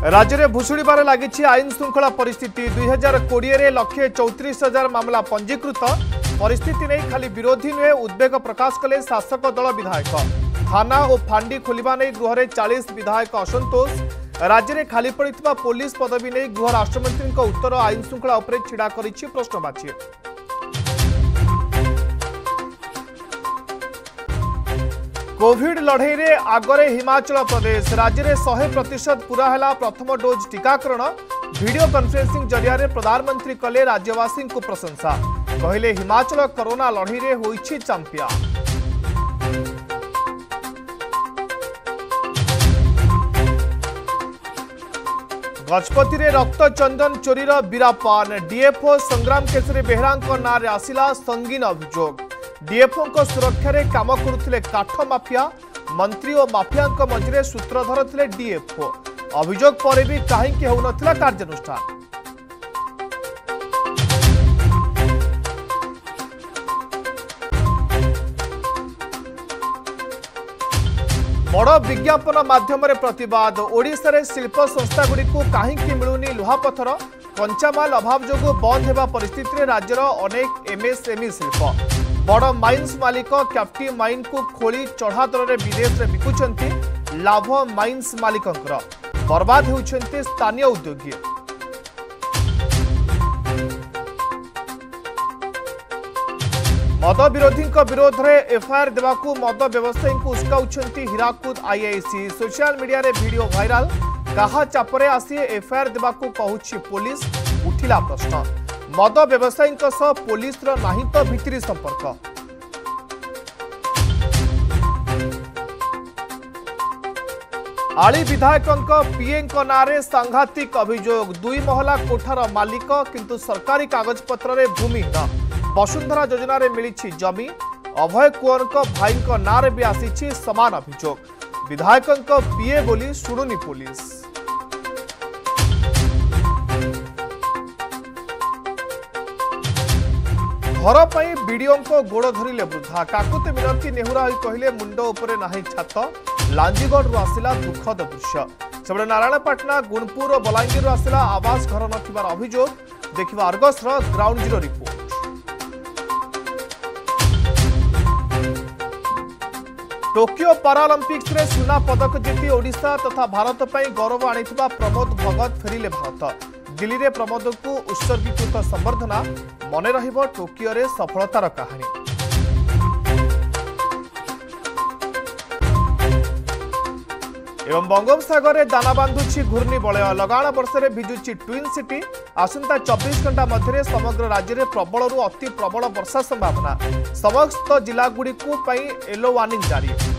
राज्य में भुशुड़बार लगी आईन श्रृंखला परिस्थिति 2020 134,000 मामला पंजीकृत परिस्थिति नहीं खाली विरोधी नुहे उद्वेग प्रकाश कले शासक दल विधायक थाना और फांडी खोलिबा नहीं गृह में 40 विधायक असंतोष राज्य में खाली पड़ा पुलिस पदवी नहीं गृह राष्ट्रमंत्री उत्तर आईन श्रृंखला उपर छिड़ा कर प्रश्नवाची। कोविड लड़ई रे आगरे हिमाचल प्रदेश राज्य में 100% पूरा है प्रथम डोज टीकाकरण वीडियो कॉन्फ्रेंसिंग जरिया प्रधानमंत्री कले राज्यवासी को प्रशंसा कहले हिमाचल कोरोना लड़ई रे होइछि चैंपियन। गजपति रे रक्त चंदन चोरीर बीरापान डीएफओ संग्राम केसरी बेहरा नाँ आसिला संगीन अभियोग डीएफओ सुरक्षा रे काम करुथिले काठ माफिया मंत्री और माफिया मझे सूत्रधर थिले डीएफओ अभियोग पर भी कहीं होनथिला कार्यानुष्ठान। बड़ विज्ञापन माध्यम प्रतिवाद ओडिशा रे शिल्प संस्था गुड़ी कहीं मिलूनी लुहापथर कंचामाल अभाव जो बंद होगा परिस्थिति राज्यर अनेक एमएसएमई शिल्प बड़ माइन्स मालिक कैप्टिव माइन को खोली चढ़ा दर में विदेश में बिकुंट लाभ माइन्स मालिक बर्बाद होती स्थानीय उद्योगी। मद विरोधी विरोध में एफआईआर देवाकू मद व्यवसायी को उस्काउछंती हीराकुद आईआईसी सोशल मीडिया रे वीडियो वायरल कहा चापरे आसी एफआईआर देवाकू कहूछि पुलिस उठिला प्रश्न मद व्यवसायी पुलिस नाही तो भितरी संपर्क। आली विधायक पीए नारे सांघातिक अभियोग 2 महला कोठार मालिक किंतु सरकारी कागज पत्र रे भूमिहीन वसुंधरा योजना रे मिली जमी अभय कुंवर भाई नारे भी आसी समान अभियोग विधायक पीए बोली शुणुनी पुलिस। घर पर बीडीओ गोड़ धरिले वृद्धा काकुति मिनती नेहुरा कहले मुंड उपरे नाही छात लांजीगढ़ आसिला दुखद दृश्य सेबड़े नारायणपाटना गुणपुर और बलांगीर आसिला आवास घर नथिबार अभियोग देखिबा Argus ground zero report. Tokyo Paralympics रे सुना पदक जीति ओडिशा तथा भारत पर गौरव आनिथिबा प्रमोद भगत फेरिले भारत दिल्ली रे प्रमोद को उत्सर्गीकृत संबर्धना मने रहिबो टोकियो रे सफलतार कहानी। एवं बंगोपसागर रे दाना बांधुछि घूर्णी बलय लगाण वर्षे भिजुछि ट्विन सिटी आसंता 24 घंटा मध्य समग्र राज्य में प्रबल अति प्रबल वर्षा संभावना समस्त जिला गुड़ी येलो वार्निंग जारी।